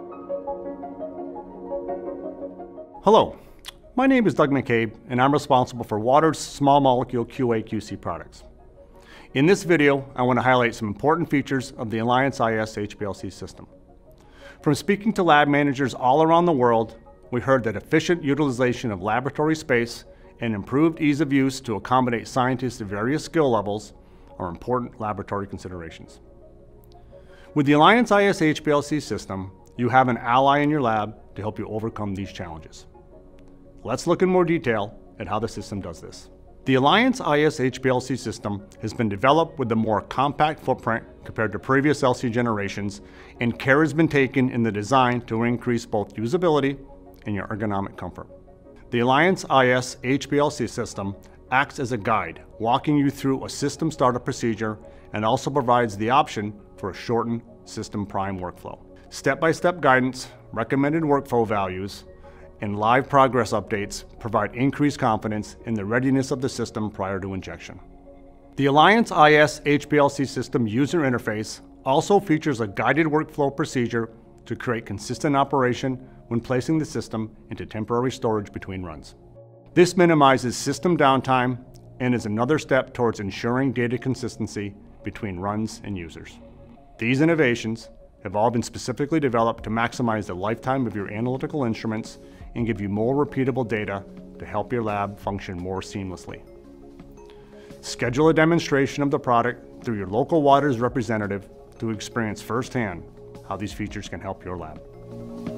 Hello, my name is Doug McCabe and I'm responsible for Water's small molecule QA/QC products. In this video, I want to highlight some important features of the Alliance iS HPLC system. From speaking to lab managers all around the world, we heard that efficient utilization of laboratory space and improved ease of use to accommodate scientists of various skill levels are important laboratory considerations. With the Alliance iS HPLC system, you have an ally in your lab to help you overcome these challenges. Let's look in more detail at how the system does this. The Alliance iS HPLC system has been developed with a more compact footprint compared to previous LC generations, and care has been taken in the design to increase both usability and your ergonomic comfort. The Alliance iS HPLC system acts as a guide, walking you through a system startup procedure and also provides the option for a shortened system prime workflow. Step-by-step guidance, recommended workflow values, and live progress updates provide increased confidence in the readiness of the system prior to injection. The Alliance iS HPLC system user interface also features a guided workflow procedure to create consistent operation when placing the system into temporary storage between runs. This minimizes system downtime and is another step towards ensuring data consistency between runs and users. These innovations have all been specifically developed to maximize the lifetime of your analytical instruments and give you more repeatable data to help your lab function more seamlessly. Schedule a demonstration of the product through your local Waters representative to experience firsthand how these features can help your lab.